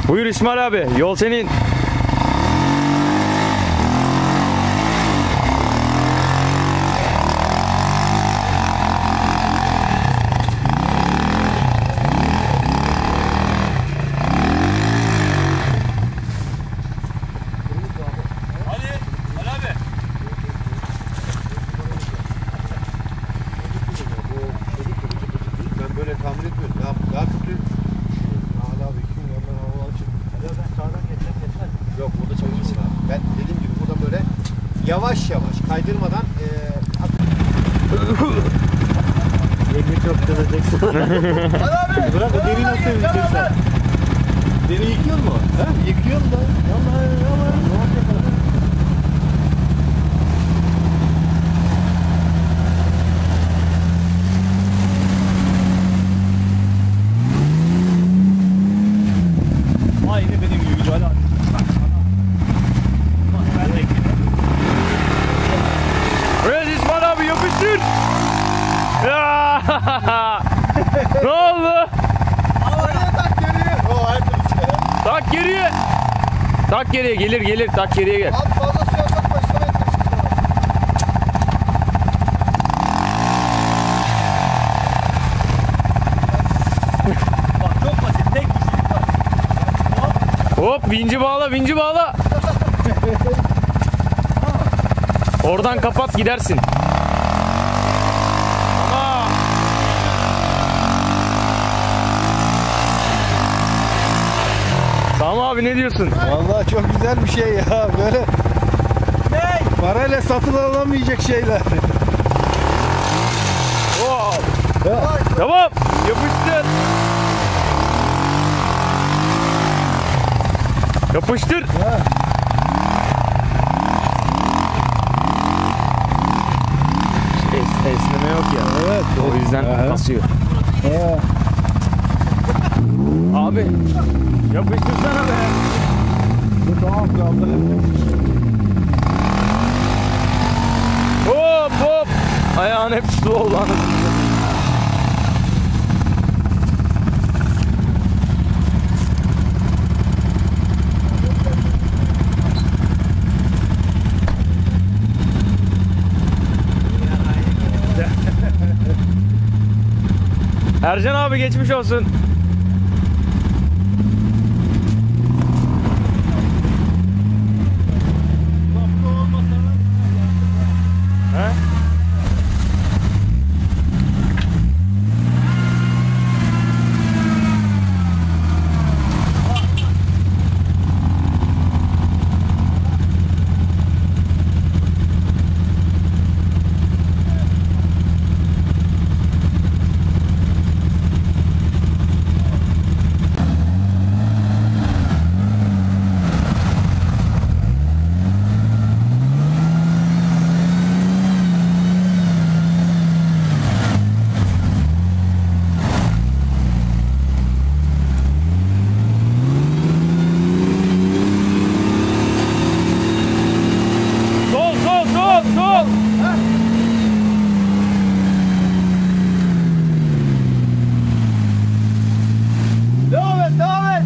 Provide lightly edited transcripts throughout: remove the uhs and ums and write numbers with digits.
Buyur İsmail abi, yol senin. Yok, burada çalışırsın abi. Ben dediğim gibi burada böyle yavaş yavaş kaydırmadan Elini çok döneceksin. Bırak o deri nasıl yıkıyorsun? Deri yıkıyor mu? He? Yıkıyor da. Yallah. Aynı benim gibi video hala. Evet İsmail abi, yapıştır. Ya! Ne oldu? Tak geriye. Tak geriye, gelir tak geriye gel. Abi fazla suya sokma, işte Bak çok basit, tek kişilik var. Hop, vinci bağla. Oradan kapat, gidersin. Ama tamam abi, ne diyorsun? Vallahi çok güzel bir şey ya, böyle parayla satın alamayacak şeyler. Hop. Tamam, yapıştır. Yapıştır. Esneme yok ya. Evet. O yüzden kasıyor. Abi, yapıştırsana be. Tamam kaldı. Hop. Ayağın hep su oldu anasını. Ercan abi, geçmiş olsun. He? Sol. Devam et.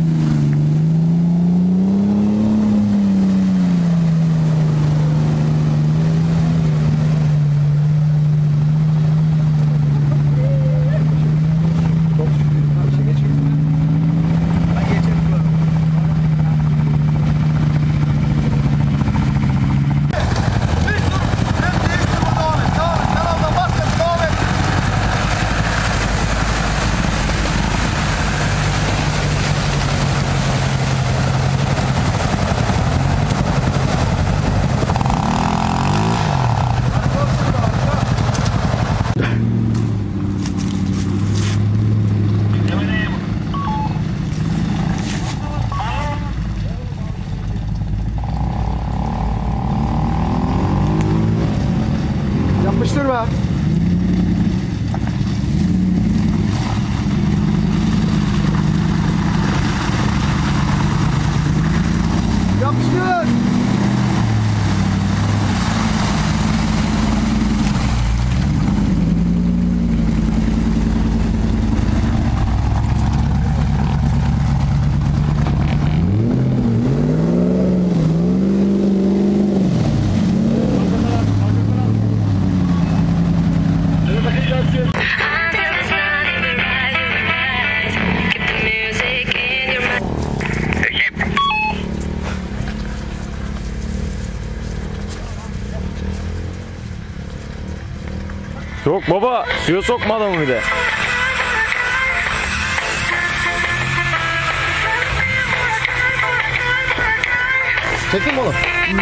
Yapıştırma. Yapıştır. Yok baba, suya sokma adamı bir de. Çektin mi oğlum?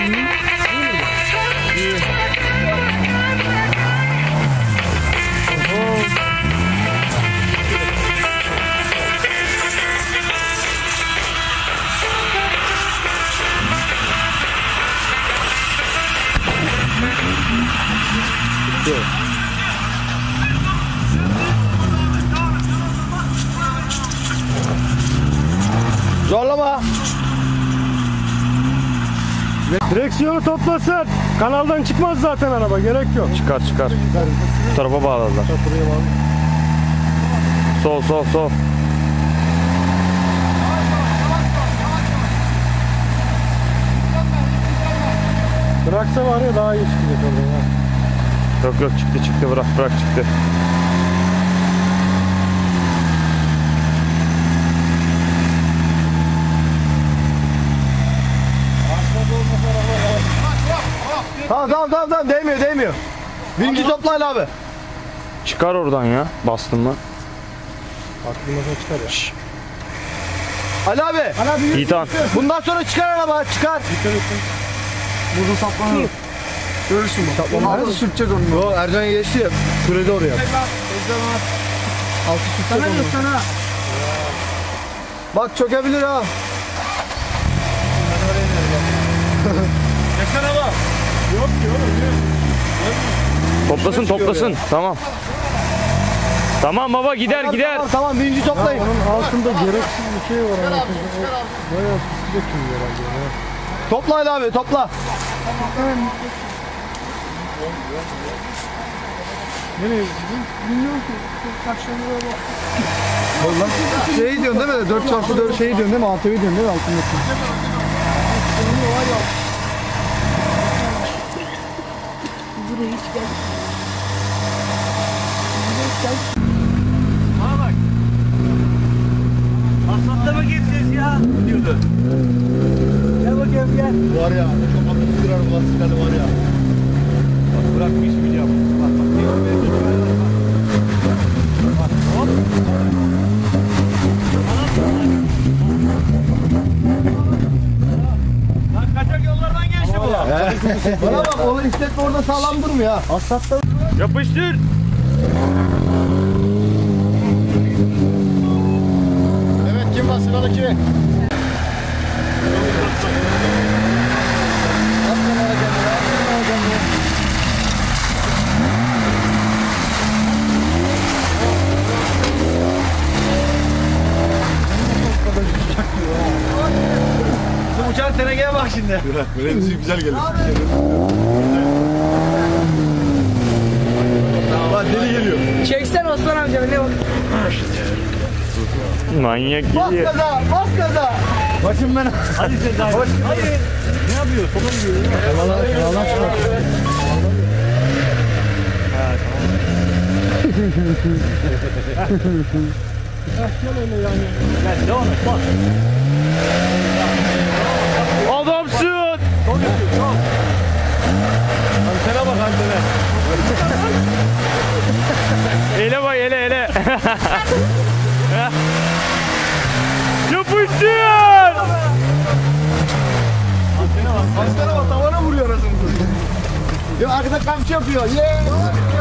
Zorlama. Direksiyonu toplasın. Kanaldan çıkmaz zaten araba. Gerek yok. Çıkar çıkar. Bu tarafa bağladılar. Buraya bağlı. Sol sol sol. Bıraksa var ya daha iyi çıkacak oradan ya. Yok yok, çıktı çıktı, bırak bırak, çıktı. Tamam değmiyor. Vinci topla Ali abi. Çıkar oradan ya, bastın mı? Aklımıza çıkar ya. Şşş. Ali abi. İtan. Bundan sonra çıkar araba, çıkar. Burada saplanır. Görürsün bak. Saplanır. Nasıl sürteceğiz onu? Yo, Ercan geçti ya. Sürede oraya. Altı sürteceğiz onu. Sana. Bak çökebilir ha. Yaşar ama. Yok ki oğlum. Toplasın toplasın. Tamam. Tamam baba, gider gider. Tamam vinci toplayın. Onun altında gereksiz bir şey var. Bayağı sıcak gibi herhalde. Ya. Topla Ali abi, topla. Nereye gidiyorsun? Bilmiyorum ki. Kaçlarına bak. Vallahi şey diyorsun değil mi? 4x4 şey diyorsun değil mi? ATV diyorsun değil mi? Altındaki. Buraya hiç gel. Bana bak. Asfaltta mı geçeceğiz ya? Diyordu. Gel bakayım gel. Var ya, çok akıllı durar bu lastikleri var ya. Bak bırakmış biliyorum. Bak bak. Ne olmaya bak. Hop. Lan kaçak yollardan geçti bu. Bana bak, onu istetme orada sağlam durmuyor ha. Asfaltta. Yapıştır. Evet, kim var sıradaki? Bu uçan tenekeye bak şimdi. Mühendisi güzel gelir. Bak deli geliyor. Çeksen Osman amca ne bak. Manyak Bas geliyor. gaza, bas gaza. Başım ben. Hadi Sezai. Hayır. Ne yapıyor? Sola mı gidiyor? Kanaldan çıkar. Gel öyle yani. Gel devam et bak. Adamsın. Çok yapıyor çok. Hadi sana bak haline. Ele bak, ele ele. Yapıştır. Aslara bak, tavana vuruyor arasını. Ya arkada kamçı yapıyor. Yeee.